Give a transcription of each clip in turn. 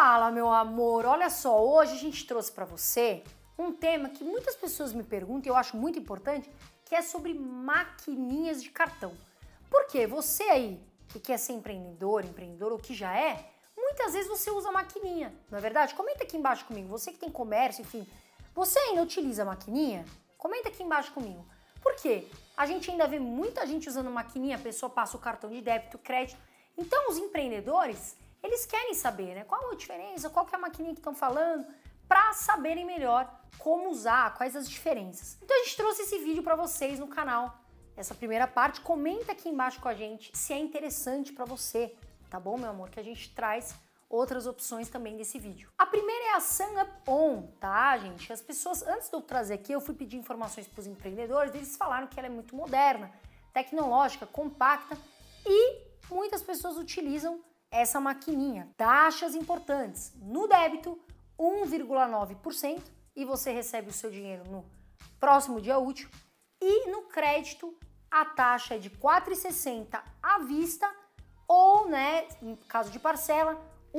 Fala, meu amor, olha só, hoje a gente trouxe para você um tema que muitas pessoas me perguntam e eu acho muito importante, que é sobre maquininhas de cartão. Porque você aí, que quer ser empreendedor ou que já é, muitas vezes você usa maquininha, não é verdade? Comenta aqui embaixo comigo, você que tem comércio, enfim, você ainda utiliza maquininha? Comenta aqui embaixo comigo. Por quê? A gente ainda vê muita gente usando maquininha, a pessoa passa o cartão de débito, crédito. Então os empreendedores, eles querem saber, né? Qual a diferença, qual que é a maquininha que estão falando, para saberem melhor como usar, quais as diferenças. Então a gente trouxe esse vídeo para vocês no canal. Essa primeira parte, comenta aqui embaixo com a gente se é interessante para você, tá bom, meu amor? Que a gente traz outras opções também desse vídeo. A primeira é a Sun-Up On, tá, gente? As pessoas, antes de eu trazer aqui, eu fui pedir informações para os empreendedores, eles falaram que ela é muito moderna, tecnológica, compacta e muitas pessoas utilizam essa maquininha. Taxas importantes. No débito, 1,9% e você recebe o seu dinheiro no próximo dia útil. E no crédito, a taxa é de 4,60 à vista ou, né, em caso de parcela,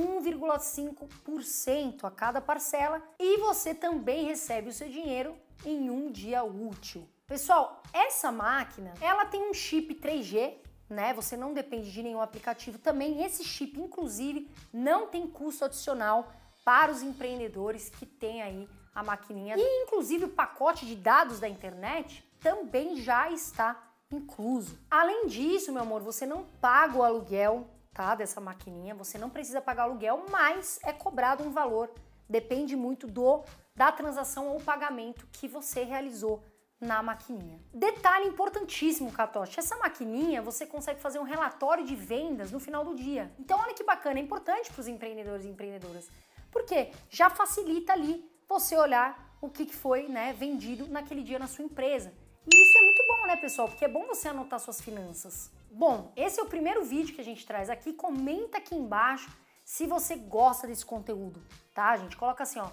1,5% a cada parcela e você também recebe o seu dinheiro em um dia útil. Pessoal, essa máquina, ela tem um chip 3G, né? Você não depende de nenhum aplicativo também. Esse chip, inclusive, não tem custo adicional para os empreendedores que têm aí a maquininha. E, inclusive, o pacote de dados da internet também já está incluso. Além disso, meu amor, você não paga o aluguel, tá, dessa maquininha. Você não precisa pagar aluguel, mas é cobrado um valor. Depende muito da transação ou pagamento que você realizou na maquininha. Detalhe importantíssimo, Catoche, essa maquininha você consegue fazer um relatório de vendas no final do dia. Então olha que bacana, é importante para os empreendedores e empreendedoras, porque já facilita ali você olhar o que foi, né, vendido naquele dia na sua empresa. E isso é muito bom, né, pessoal, porque é bom você anotar suas finanças. Bom, esse é o primeiro vídeo que a gente traz aqui, comenta aqui embaixo se você gosta desse conteúdo, tá, gente? Coloca assim, ó,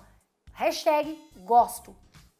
#gosto.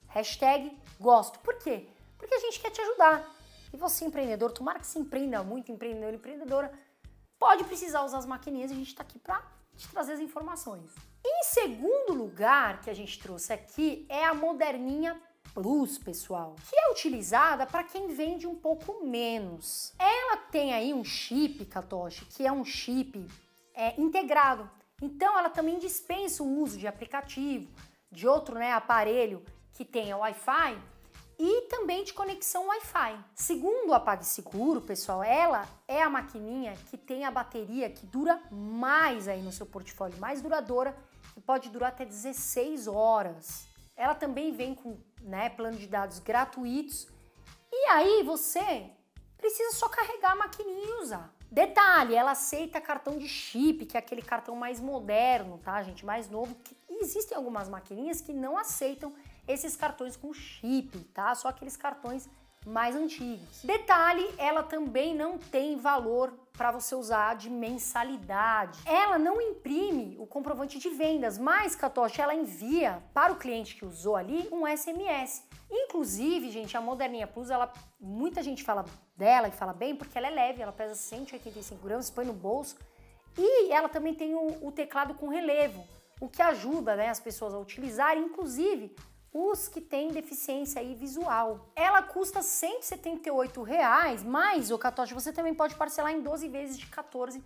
#gosto. Por quê? Porque a gente quer te ajudar. E você, empreendedor, tomara que você empreenda muito, empreendedor e empreendedora, pode precisar usar as maquininhas e a gente está aqui para te trazer as informações. Em segundo lugar que a gente trouxe aqui é a Moderninha Plus, pessoal, que é utilizada para quem vende um pouco menos. Ela tem aí um chip, Catoche, que é um chip integrado. Então ela também dispensa o uso de aplicativo, de outro, né, aparelho que tenha Wi-Fi e também de conexão Wi-Fi. Segundo a PagSeguro, pessoal, ela é a maquininha que tem a bateria que dura mais aí no seu portfólio, mais duradoura, que pode durar até 16 horas. Ela também vem com, né, plano de dados gratuitos e aí você precisa só carregar a maquininha e usar. Detalhe, ela aceita cartão de chip, que é aquele cartão mais moderno, tá, gente, mais novo. E existem algumas maquininhas que não aceitam esses cartões com chip, tá? Só aqueles cartões mais antigos. Detalhe, ela também não tem valor para você usar de mensalidade. Ela não imprime o comprovante de vendas, mas, Catoche, ela envia para o cliente que usou ali um SMS. Inclusive, gente, a Moderninha Plus, muita gente fala dela e fala bem porque ela é leve, ela pesa 185 gramas, põe no bolso e ela também tem o teclado com relevo, o que ajuda, né, as pessoas a utilizarem, inclusive os que têm deficiência aí visual. Ela custa R$ 178,00, mas, Catoche, você também pode parcelar em 12 vezes de R$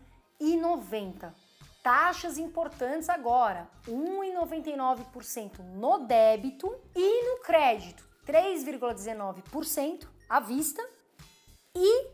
14,90. Taxas importantes agora, 1,99% no débito e no crédito, 3,19% à vista e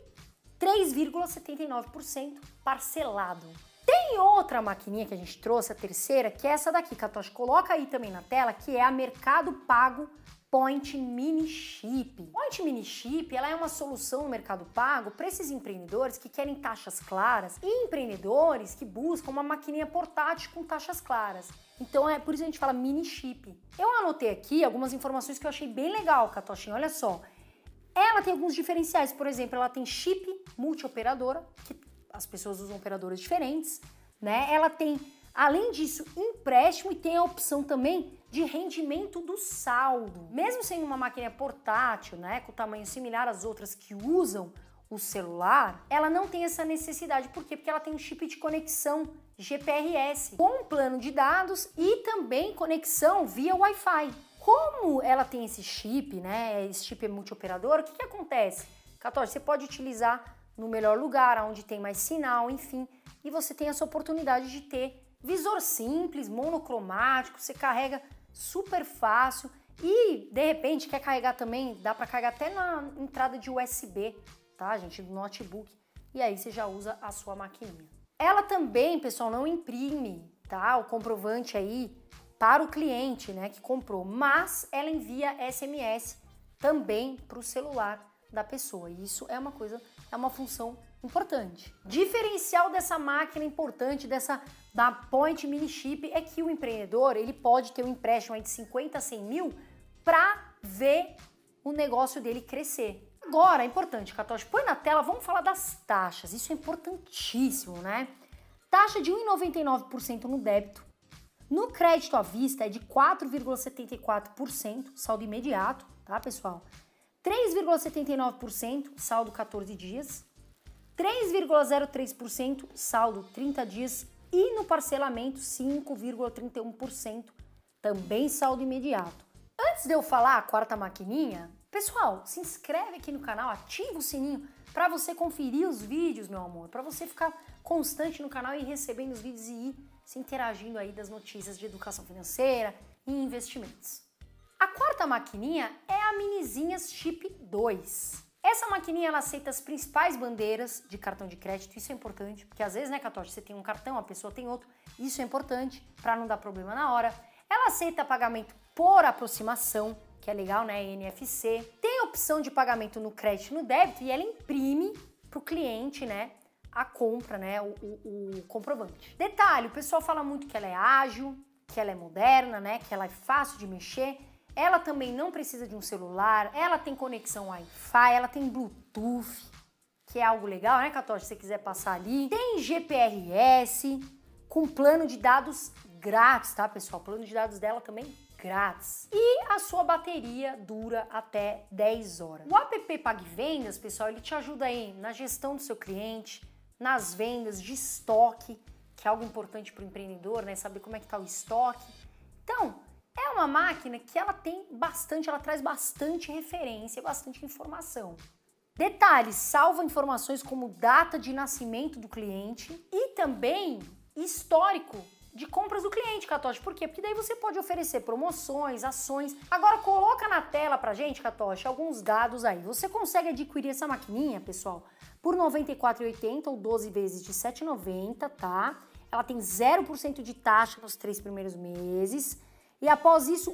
3,79% parcelado. Tem outra maquininha que a gente trouxe, a terceira, que é essa daqui, Catoche. Coloca aí também na tela, que é a Mercado Pago Point Mini Chip. Point Mini Chip, ela é uma solução no Mercado Pago para esses empreendedores que querem taxas claras e empreendedores que buscam uma maquininha portátil com taxas claras. Então é por isso que a gente fala mini chip. Eu anotei aqui algumas informações que eu achei bem legal, Catochinho, olha só. Ela tem alguns diferenciais, por exemplo, ela tem chip multioperadora, que as pessoas usam operadoras diferentes, né? Ela tem, além disso, empréstimo e tem a opção também de rendimento do saldo. Mesmo sendo uma máquina portátil, né, com tamanho similar às outras que usam o celular, ela não tem essa necessidade. Por quê? Porque ela tem um chip de conexão GPRS, com um plano de dados e também conexão via Wi-Fi. Como ela tem esse chip, né? Esse chip é multioperador, o que acontece? 14, você pode utilizar no melhor lugar, onde tem mais sinal, enfim, e você tem essa oportunidade de ter visor simples, monocromático, você carrega super fácil e, de repente, quer carregar também, dá para carregar até na entrada de USB, tá, gente, do notebook, e aí você já usa a sua maquininha. Ela também, pessoal, não imprime, tá, o comprovante aí para o cliente, né, que comprou, mas ela envia SMS também para o celular da pessoa. E isso é uma coisa, é uma função importante. Diferencial dessa máquina importante, da Point Mini Chip, é que o empreendedor, ele pode ter um empréstimo aí de 50 a 100 mil para ver o negócio dele crescer. Agora, é importante, Catoche, põe na tela, vamos falar das taxas. Isso é importantíssimo, né? Taxa de 1,99% no débito. No crédito à vista é de 4,74%, saldo imediato, tá, pessoal? 3,79% saldo 14 dias, 3,03% saldo 30 dias e no parcelamento 5,31% também saldo imediato. Antes de eu falar a quarta maquininha, pessoal, se inscreve aqui no canal, ativa o sininho para você conferir os vídeos, meu amor, para você ficar constante no canal e recebendo os vídeos e ir se interagindo aí das notícias de educação financeira e investimentos. A quarta maquininha é a Minizinhas Chip 2. Essa maquininha ela aceita as principais bandeiras de cartão de crédito, isso é importante, porque às vezes, né, Catoche, você tem um cartão, a pessoa tem outro, isso é importante para não dar problema na hora. Ela aceita pagamento por aproximação, que é legal, né, NFC. Tem opção de pagamento no crédito e no débito e ela imprime para o cliente, né, a compra, né, o comprovante. Detalhe, o pessoal fala muito que ela é ágil, que ela é moderna, né, que ela é fácil de mexer. Ela também não precisa de um celular, ela tem conexão Wi-Fi, ela tem Bluetooth, que é algo legal, né, Catoche, se você quiser passar ali. Tem GPRS, com plano de dados grátis, tá, pessoal? O plano de dados dela também grátis. E a sua bateria dura até 10 horas. O app PagVendas, pessoal, ele te ajuda aí na gestão do seu cliente, nas vendas de estoque, que é algo importante para o empreendedor, né, saber como é que tá o estoque. Então, é uma máquina que ela traz bastante referência, bastante informação. Detalhes, salva informações como data de nascimento do cliente e também histórico de compras do cliente, Catoche. Por quê? Porque daí você pode oferecer promoções, ações. Agora coloca na tela pra gente, Catoche, alguns dados aí. Você consegue adquirir essa maquininha, pessoal, por R$ 94,80 ou 12 vezes de R$ 7,90, tá? Ela tem 0% de taxa nos 3 primeiros meses. E após isso,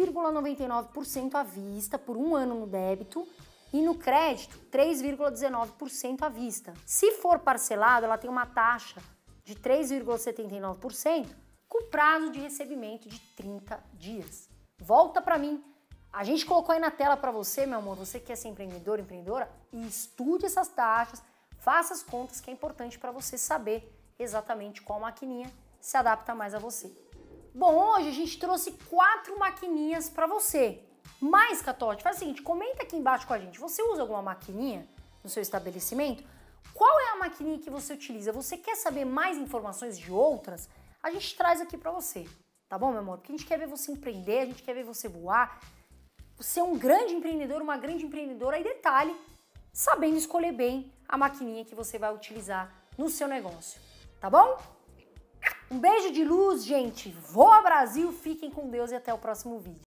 1,99% à vista por um ano no débito e no crédito, 3,19% à vista. Se for parcelado, ela tem uma taxa de 3,79% com prazo de recebimento de 30 dias. Volta para mim. A gente colocou aí na tela para você, meu amor, você que quer ser empreendedor, empreendedora, e estude essas taxas, faça as contas que é importante para você saber exatamente qual maquininha se adapta mais a você. Bom, hoje a gente trouxe 4 maquininhas para você. Mas, Catoche, faz o seguinte, comenta aqui embaixo com a gente. Você usa alguma maquininha no seu estabelecimento? Qual é a maquininha que você utiliza? Você quer saber mais informações de outras? A gente traz aqui para você, tá bom, meu amor? Porque a gente quer ver você empreender, a gente quer ver você voar. Você é um grande empreendedor, uma grande empreendedora. E detalhe, sabendo escolher bem a maquininha que você vai utilizar no seu negócio, tá bom? Um beijo de luz, gente. Voa Brasil, fiquem com Deus e até o próximo vídeo.